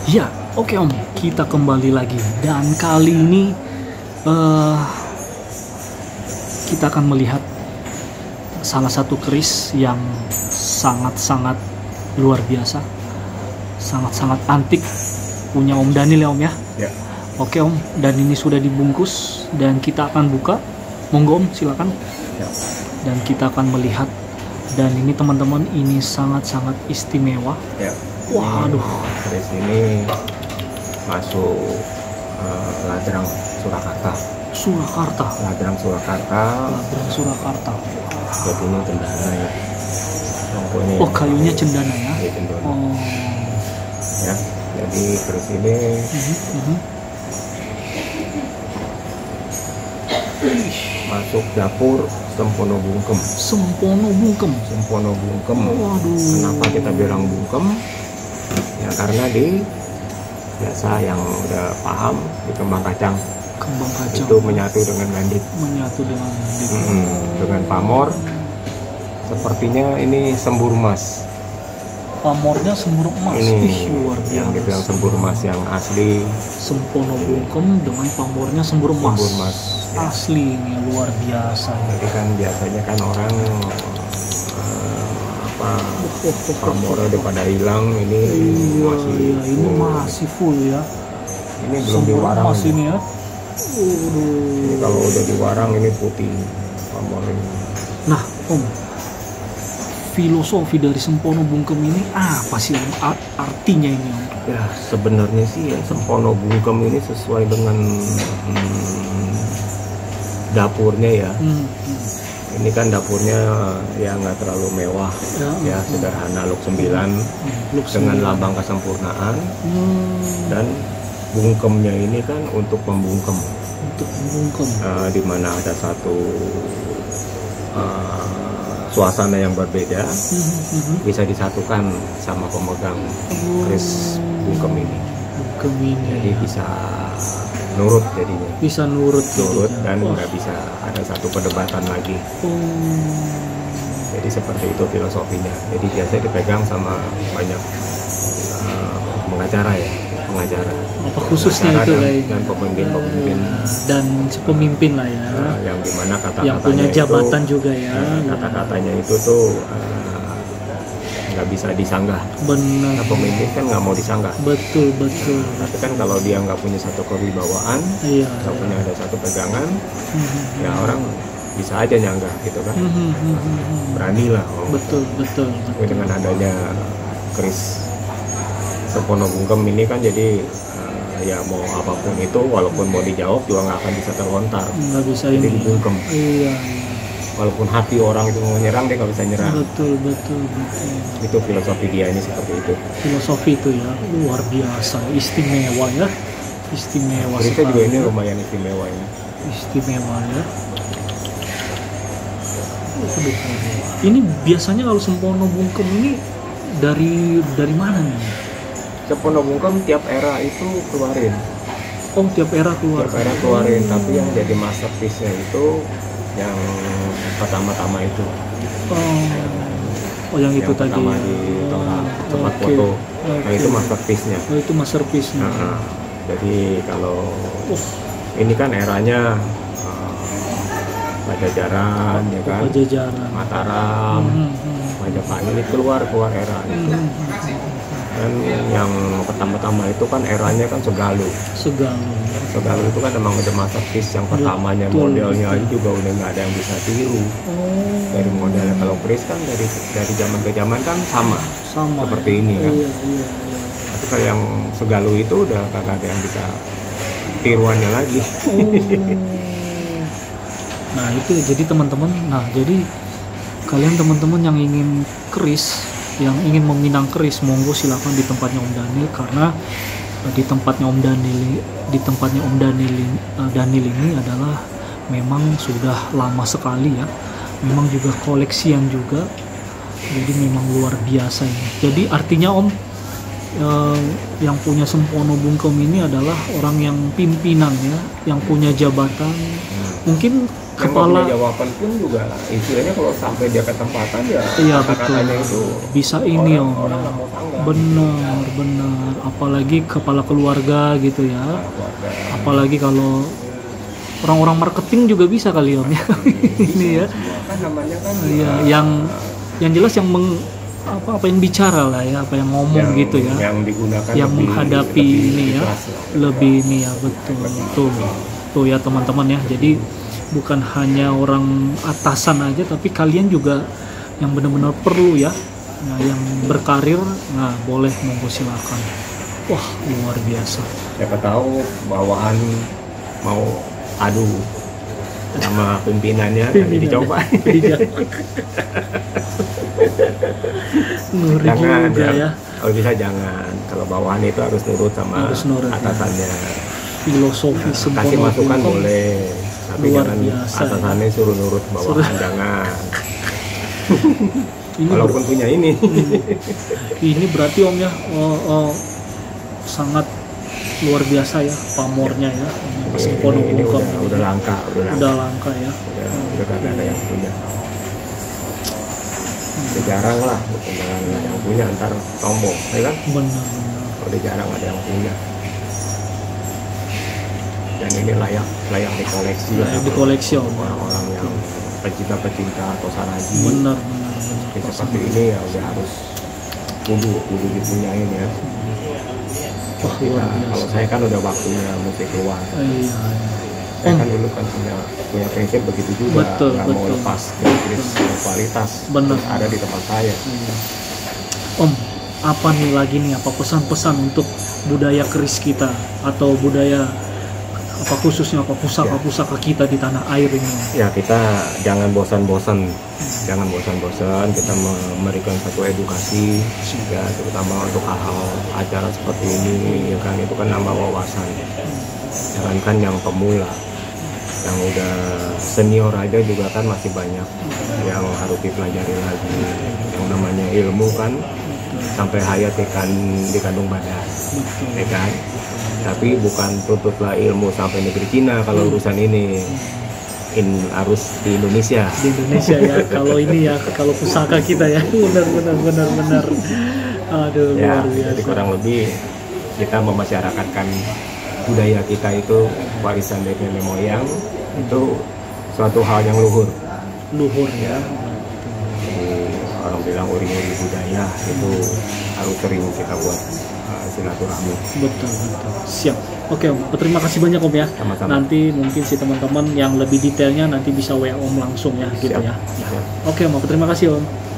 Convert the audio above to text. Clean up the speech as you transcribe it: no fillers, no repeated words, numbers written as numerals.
Ya, oke Om, kita kembali lagi dan kali ini eh, kita akan melihat salah satu keris yang sangat-sangat luar biasa, sangat-sangat antik punya Om Daniel ya Om ya. Ya. Oke Om, dan ini sudah dibungkus dan kita akan buka. Monggo Om, silakan. Ya. Dan kita akan melihat, dan ini teman-teman, ini sangat-sangat istimewa. Ya. Waduh. Keris ini masuk Ladrang Surakarta. Surakarta. Ladrang Surakarta. Ladrang Surakarta. Jadi ini cendana ya. Ini Oh, kayunya cendana ya. Iya, cendana. Oh. Ya. Jadi keris ini masuk dapur Sempono Bungkem. Sempono Bungkem. Sempono Bungkem. Waduh. Kenapa kita bilang bungkem? Ya karena biasa yang udah paham di kembang kacang Kembang kacang itu menyatu dengan bandit. menyatu dengan bandit. Dengan pamor. Sepertinya ini sembur emas. Pamornya sembur emas. Ini Ih, luar yang biasa. dibilang sembur emas yang asli. Sempono Bungkem dengan pamornya sembur emas. Sembur emas. Ya. Asli ini luar biasa. Jadi kan biasanya kan orang pamornya udah pada hilang, ini masih Iya, ini full. masih full ya. Ini belum Sembur diwarang emas ini ya. Ini kalau udah diwarang ini putih pamor ini. Nah, Om, filosofi dari Sempono Bungkem ini apa sih Om? Artinya ini Om? Ya sebenarnya sih ya Sempono Bungkem ini sesuai dengan dapurnya ya. Ini kan dapurnya ya nggak terlalu mewah, ya sederhana, Luk 9 dengan lambang kesempurnaan. Dan bungkemnya ini kan untuk membungkem. Untuk membungkem. Di mana ada satu suasana yang berbeda bisa disatukan sama pemegang keris bungkem ini. Bungkem ini. Jadi bisa nurut jadinya. Bisa nurut Dan nggak bisa ada satu perdebatan lagi. Jadi seperti itu filosofinya. Jadi biasanya dipegang sama banyak pengacara. Apa khususnya itu dan pemimpin dan pemimpin lah ya. Yang dimana kata-katanya yang punya jabatan itu, juga ya. Kata-katanya itu tuh nggak bisa disanggah. Benar. Nah, pemimpin kan nggak mau disanggah. Betul. Tapi kan kalau dia nggak punya satu kewibawaan, nggak punya ada satu pegangan, ya orang bisa aja nyanggah gitu kan. Beranilah. Betul. Tapi dengan adanya keris Sempono Bungkem ini kan jadi ya mau apapun itu, walaupun mau dijawab juga nggak akan bisa terlontar. Nggak bisa jadi ini. dibungkem. Iya. Walaupun hati orang itu mau nyerang, dia nggak bisa nyerang. Betul. Itu filosofi dia ini seperti itu. Filosofi itu ya luar biasa, istimewa ya. Istimewa Kerisnya sekali. juga ini lumayan istimewa ini. Istimewa ya. Ini biasanya kalau Sempono Bungkem ini dari mana nih? Sempono Bungkem tiap era itu keluarin. Oh, tiap era keluarin. Tapi yang jadi masterpiece-nya itu yang pertama-tama itu. Oh, yang itu tadi. Pertama di Tora tempat foto. Nah, itu masterpiece-nya. Oh, itu masterpiece-nya. Jadi kalau ini kan eranya Pajajaran ya kan. Mataram. Majapahit ini keluar era itu. Dan yang pertama-tama itu kan eranya kan Segalu itu kan emang udah masterpiece yang pertamanya. Modelnya aja juga udah nggak ada yang bisa tiru. Dari modelnya, kalau keris kan dari zaman ke zaman kan sama seperti ini kan. Tapi kalau yang Segalu itu udah kagak ada yang bisa tiruannya lagi. Nah itu jadi teman-teman, jadi kalian teman-teman yang ingin keris, yang ingin meminang keris, monggo silakan di tempatnya Om Daniel, karena di tempatnya Om Daniel ini adalah memang sudah lama sekali ya, memang juga koleksian juga, jadi memang luar biasa ini. Jadi artinya Om, yang punya Sempono Bungkem ini adalah orang yang pimpinan ya, yang punya jabatan, mungkin kepala jawaban pun juga istilahnya kalau sampai dia ketempatan ya iya betul itu bisa ini om benar apalagi kepala keluarga gitu ya, apalagi kalau orang-orang marketing juga bisa kali om ya. Ini ya kan namanya kan ya, yang jelas yang apa yang bicara lah ya, apa yang ngomong gitu ya, yang digunakan yang menghadapi ini ya lebih ini ya, betul tuh ya teman-teman ya. Jadi bukan hanya orang atasan aja, tapi kalian juga yang benar-benar perlu ya, nah, yang berkarir, nah boleh monggo silakan. Wah luar biasa. Siapa tahu bawahan mau adu sama pimpinannya, nanti dicoba. Jangan ya. Kalau bisa jangan. Kalau bawahan itu harus nurut sama atasannya. Filosofi kasih masukan boleh, tapi jangan atasannya suruh nurut bawahan, jangan. Walaupun punya ini. Ini berarti om ya sangat luar biasa ya pamornya ya. Meskipun ini udah langka ya. Udah gak ada yang punya. Jarang lah yang punya antar sombong, ya kan? Benar. Udah jarang ada yang punya. Dan ini layak dikoleksi lah. Dikoleksi orang-orang yang pecinta atau saraji. Benar. Seperti ini ya udah harus kudu dipunyain ya. Kalau saya kan udah waktunya musik keluar. Iya. Saya kan dulu kan punya prinsip begitu juga, nggak mau lepas dari kualitas ada di tempat saya. Om, apa nih lagi nih, apa pesan-pesan untuk budaya keris kita atau budaya apa khususnya apa pusaka kita di tanah air ini? Ya kita jangan bosan-bosan kita memberikan satu edukasi ya, terutama untuk hal-hal acara seperti ini ya kan, itu kan nambah wawasan. Jangankan yang pemula, yang udah senior aja juga kan masih banyak yang harus dipelajari lagi. Yang namanya ilmu kan sampai hayat dikandung badan, ya kan? Tapi bukan tutuplah ilmu sampai negeri Cina kalau urusan ini. Harus di Indonesia ya. Kalau ini ya, kalau pusaka kita ya, benar. Aduh ya, luar biasa. Jadi kurang lebih kita memasyarakatkan budaya kita itu, warisan dari nenek moyang itu suatu hal yang luhur ya. Jadi orang bilang uri-uri budaya itu harus sering kita buat silaturahmi. Betul. Siap. Oke om, terima kasih banyak om ya. Sama-sama. Nanti mungkin si teman-teman yang lebih detailnya nanti bisa WA om langsung ya, gitu. Siap. Ya. Oke om, terima kasih om.